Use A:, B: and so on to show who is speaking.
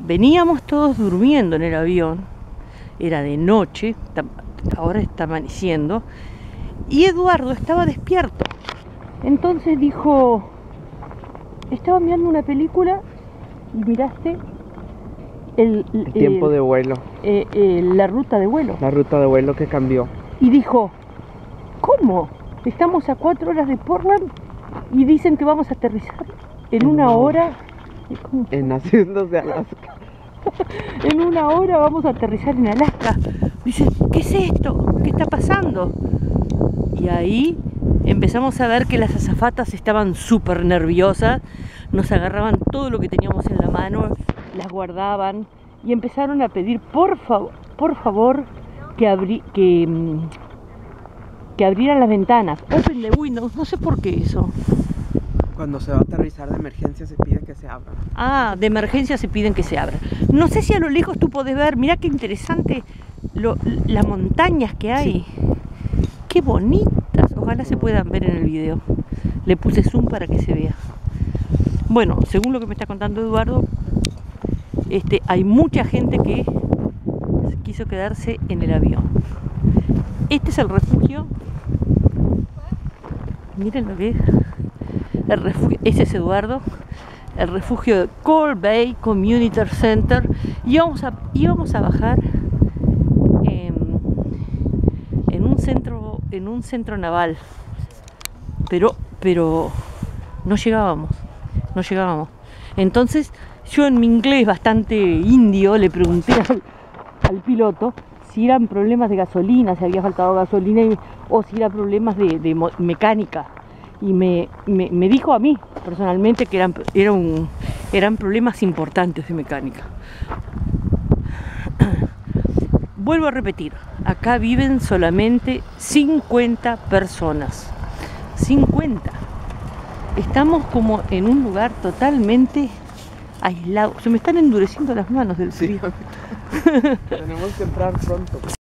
A: Veníamos todos durmiendo en el avión, era de noche, ahora está amaneciendo, y Eduardo estaba despierto. Entonces dijo, estaba mirando una película y miraste el
B: tiempo de vuelo.
A: La ruta de vuelo.
B: La ruta de vuelo que cambió.
A: Y dijo, ¿cómo? Estamos a 4 horas de Portland y dicen que vamos a aterrizar en una hora.
B: En Haciendas de Alaska.
A: En una hora vamos a aterrizar en Alaska. Dice, ¿qué es esto? ¿Qué está pasando? Y ahí empezamos a ver que las azafatas estaban súper nerviosas, nos agarraban todo lo que teníamos en la mano, las guardaban y empezaron a pedir por favor que abrieran las ventanas. Open the windows, no sé por qué eso.
B: Cuando se va a aterrizar de emergencia se pide que se abra.
A: Ah, de emergencia se piden que se abra. No sé si a lo lejos tú podés ver, mirá qué interesante las montañas que hay. Sí. Qué bonitas, ojalá se puedan ver en el video. Le puse zoom para que se vea. Bueno, según lo que me está contando Eduardo, hay mucha gente que quiso quedarse en el avión. Este es el refugio. Miren lo que es. El refugio, ese es Eduardo. El refugio de Cold Bay Community Center. Y íbamos a bajar en un centro naval. Pero no llegábamos. Entonces yo en mi inglés bastante indio le pregunté al piloto si eran problemas de gasolina, si había faltado gasolina o si eran problemas de mecánica. Y me dijo a mí personalmente que eran problemas importantes de mecánica. Vuelvo a repetir, acá viven solamente 50 personas. 50. Estamos como en un lugar totalmente aislado. Se me están endureciendo las manos del frío.
B: Sí. Tenemos que entrar pronto.